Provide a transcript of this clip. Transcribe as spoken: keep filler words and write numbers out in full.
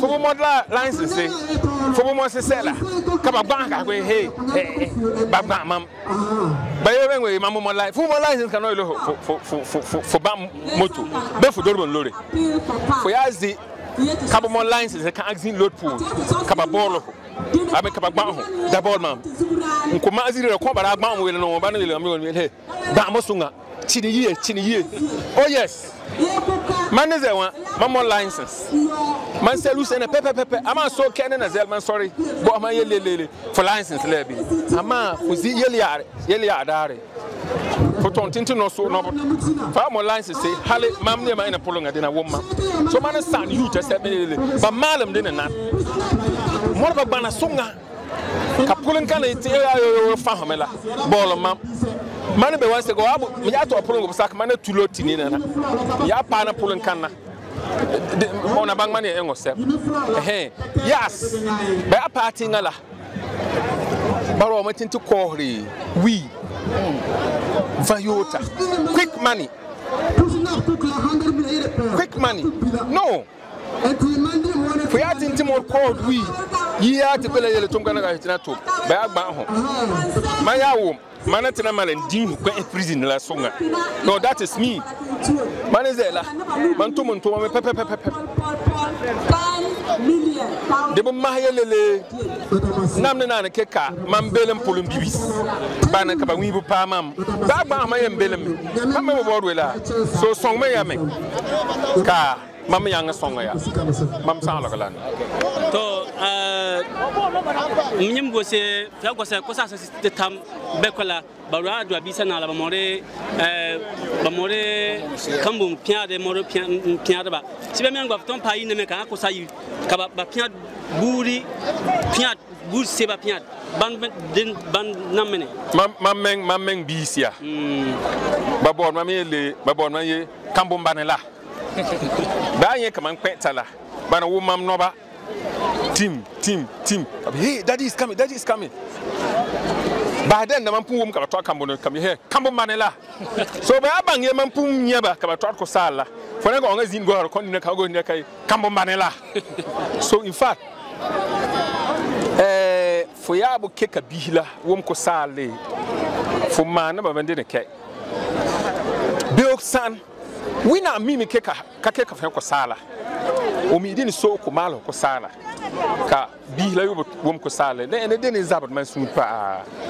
for model license say for mo se sela ka ba bank ka hey ba ba mam ba ye we mam mo license for mo license ka no lo for for for for ba moto be for dorbo lorry for yazi ka ba mo license ka axin load pool ka ba ball abi ka ba gba ho da ball mam nko ma azire ko bara gba mo we no ba no le am he ba mo sunga chini ye chini ye oh yes man is a one man more license man say lose na pepe pepe ama so ken na zel man sorry but man yele lele for license lebi ama fuzi yele yare yele adare for tontinti no so no for more license say hale mam ne ma ina polonga de na womma so man san you just say lele but malam de na mo ba bana sunga kapulin kan ite yo fa hamela ball mam man be once go abu me ya to polongo sak man tulo tini na ya pa na polon kan na ona bang man e ngosem eh yes be a party ngala baro mo tinti kohri we vayota quick money quick money no for ya tinti more called we ya te bele yele tumka na ga hitina to be agba ho man ya wo man tina man din ko prison la songa no that is me man is la man to mon to me pepe pepe pepe de bo mahayelele namne na ke ka man belem polum bibis bana ka ba wi bu pa mam ba gba ma yem belem mam me bo la so song me ya me ka mam yang song ya mam sa la kala to euh nyim go se fa go se ko sa se tam bekola barwa do abisa na la more euh ba more kambum pia de more pia pia ba sibe men go ton pa yi ne me ka ko sa yi ka ba pia buri pia bur se ba pia ban den ban namene mam mam meng mam meng bisia ba bon mam ye ba bon mam ye kambum banela ba ye kaman kwetala bana wo mam no ba team team team hey daddy is coming daddy is coming by then the man pum ka to kambo come here kambo manela so ba bang ye man pum nyeba ka to ko sala for na go nga zin go ko ni ka go ni kai kambo manela so in fact eh for ya bu ke ka bihila wom ko sale for man na ba bende ne kai Bill san we na mi mi ke ka ka ke ka fa ko sala o mi din so ko malo ko sala ka bihila yo wom ko sale ne ne den zabat man sun pa